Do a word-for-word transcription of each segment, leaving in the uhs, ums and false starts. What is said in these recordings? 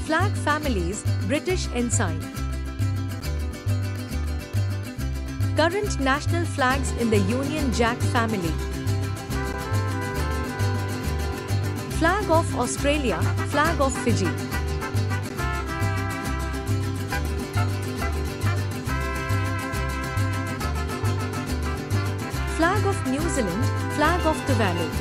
Flag families, British ensign. Current national flags in the Union Jack family. Flag of Australia, Flag of Fiji. Flag of New Zealand, Flag of Tuvalu.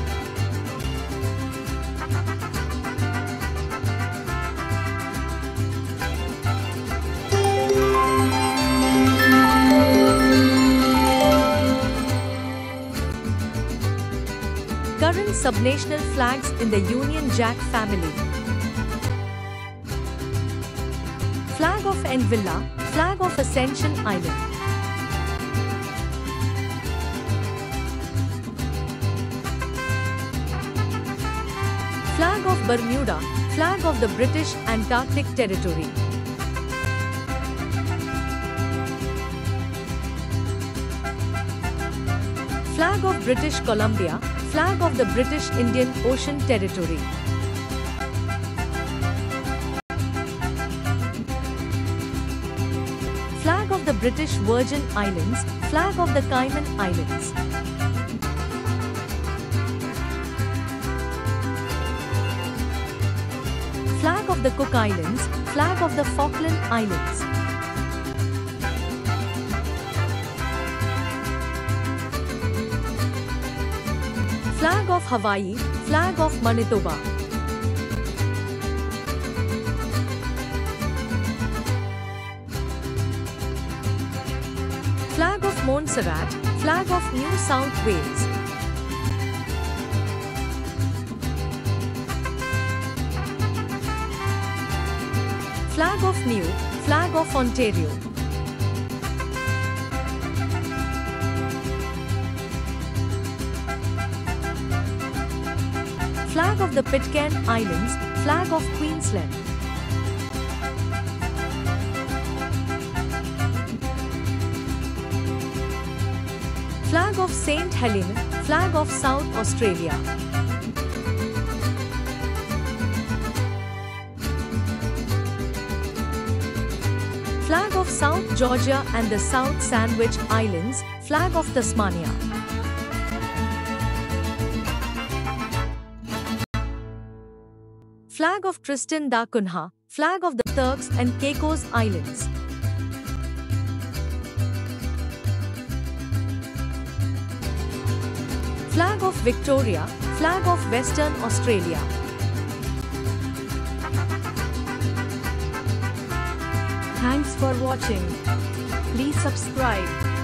Current subnational flags in the Union Jack family. Flag of Envilla, Flag of Ascension Island. Flag of Bermuda, Flag of the British Antarctic Territory. Flag of British Columbia, Flag of the British Indian Ocean Territory. Flag of the British Virgin Islands, Flag of the Cayman Islands. Flag of the Cook Islands, Flag of the Falkland Islands. Flag of Hawaii, Flag of Manitoba. Flag of Montserrat, Flag of New South Wales. Flag of New, Flag of Ontario. Flag of the Pitcairn Islands, Flag of Queensland. Flag of Saint Helena, Flag of South Australia. Flag of South Georgia and the South Sandwich Islands, Flag of Tasmania. Flag of Tristan da Cunha, Flag of the Turks and Caicos Islands. Flag of Victoria, Flag of Western Australia. Thanks for watching. Please subscribe.